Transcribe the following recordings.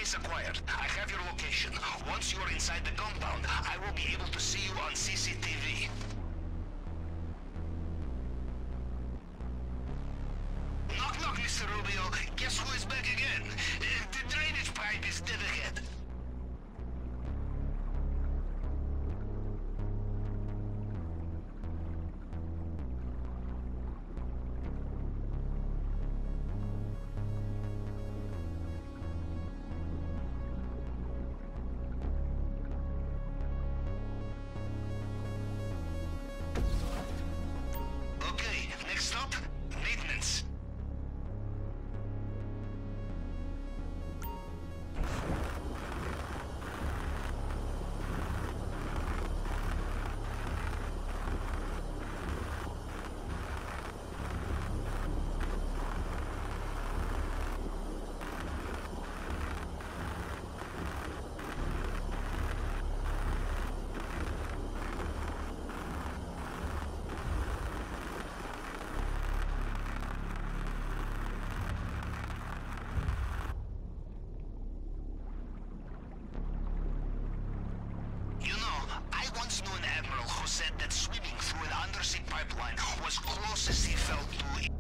Base acquired. I have your location. Once you are inside the compound, I will be able to see you on CCTV. Knock knock, Mr. Rubio. Guess who is back again? The drainage pipe is dead ahead. Said that swimming through an undersea pipeline was closest he felt to...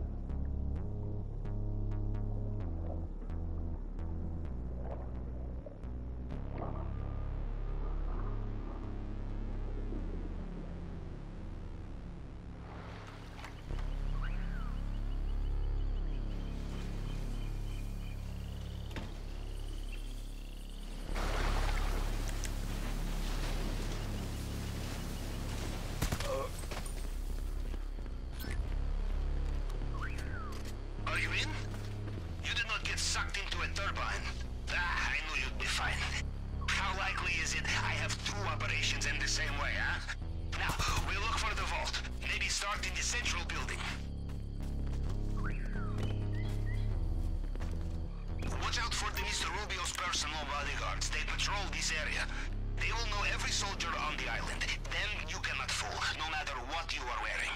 Are you in? You did not get sucked into a turbine. Ah, I knew you'd be fine. How likely is it I have two operations in the same way, huh? Now, we'll look for the vault. Maybe start in the central building. Watch out for the Mr. Rubio's personal bodyguards. They patrol this area. They will know every soldier on the island. Them you cannot fool, no matter what you are wearing.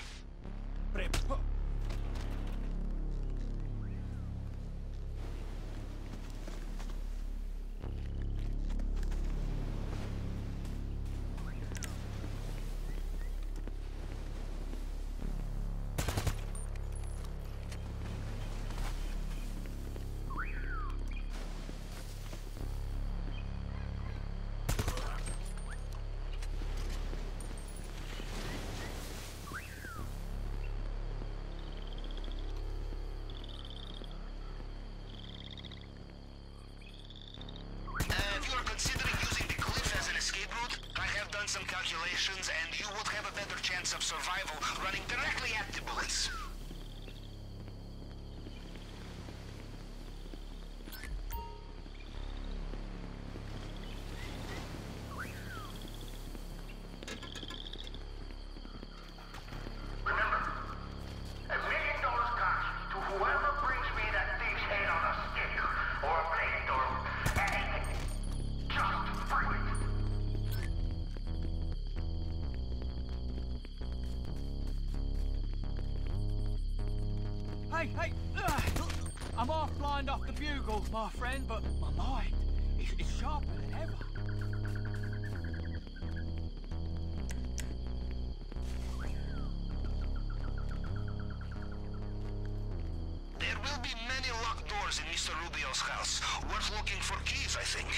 Some calculations, and you would have a better chance of survival running directly at the bullets. Remember, $1 million cash to whoever brings me that thief's head on a stick, or a plate, or anything. Just bring it. Hey, I'm half blind off the bugles, my friend, but my mind is sharper than ever. There will be many locked doors in Mr. Rubio's house. Worth looking for keys, I think.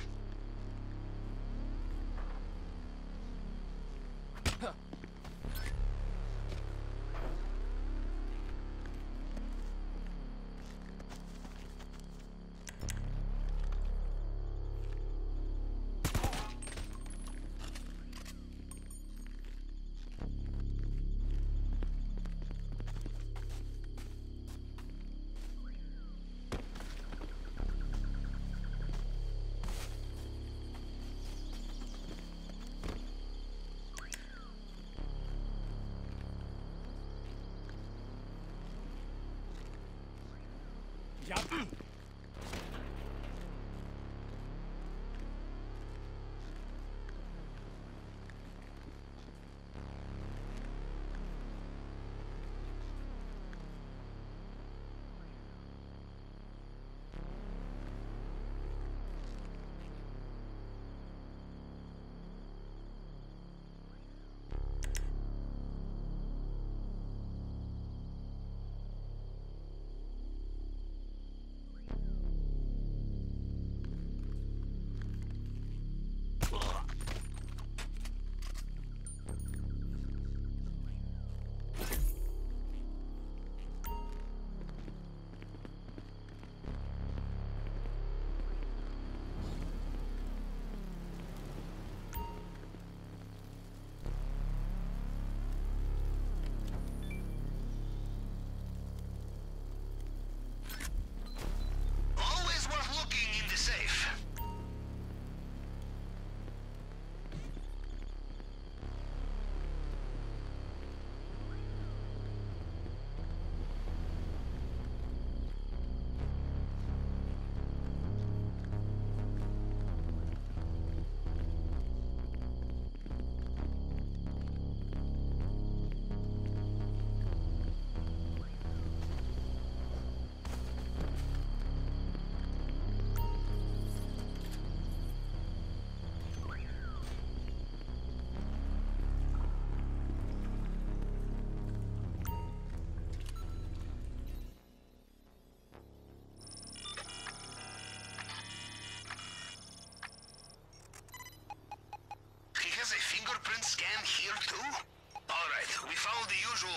Jump.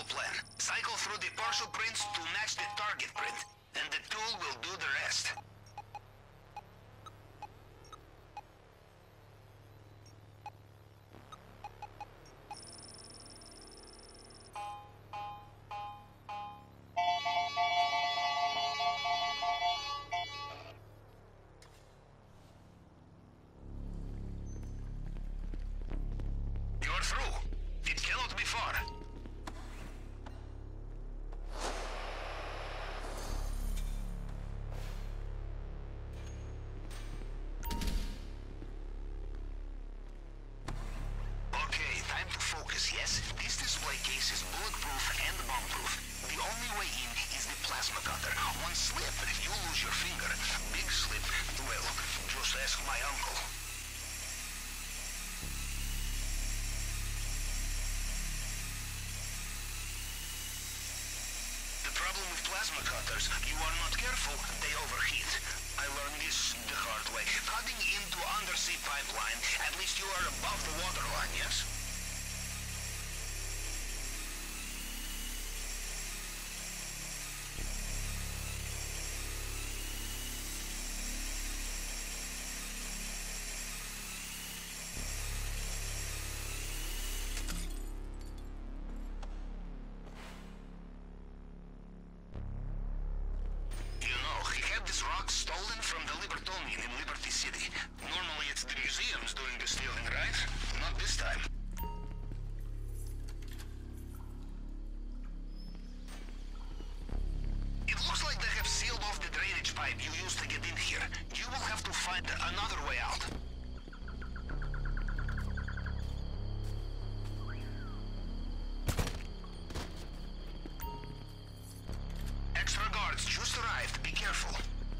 plan. Cycle through the partial prints to match the target print, and the tool will do the rest. You're through. It cannot be far. Okay, time to focus, yes? This display case is bulletproof and bomb-proof. The only way in is the plasma cutter. One slip, you lose your finger. Big slip, well, just ask my uncle. The problem with plasma cutters, you are not careful, they overheat. I learned this the hard way. Cutting into undersea pipeline, at least you are above the waterline, yes? You know, he had this rock stolen from the Libertonian in Liberty City. Normally it's the museums doing the stealing, right? Not this time. It looks like they have sealed off the drainage pipe you used to get in here. You will have to find another way out. Extra guards just arrived. Be careful.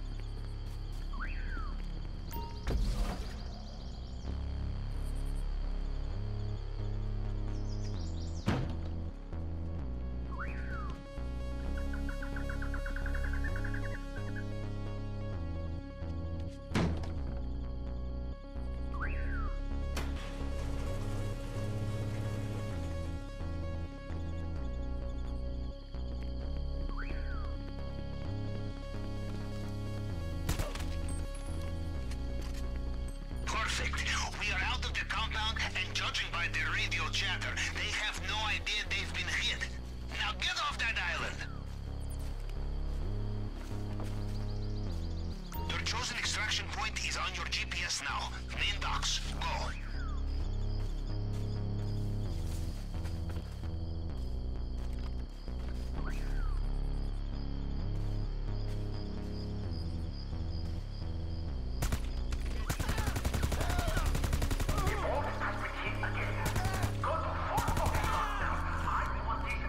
Perfect. We are out of the compound, and judging by their radio chatter, they have no idea they've been hit. Now get off that island! Your chosen extraction point is on your GPS now. Main docks. Go. The vault has been hit again. Go to full focus lockdown. I want these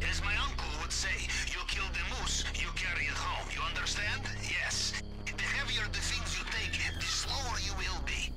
As my uncle would say, you kill the moose, you carry it home. You understand? Yes. The heavier the things you take, the slower you will be.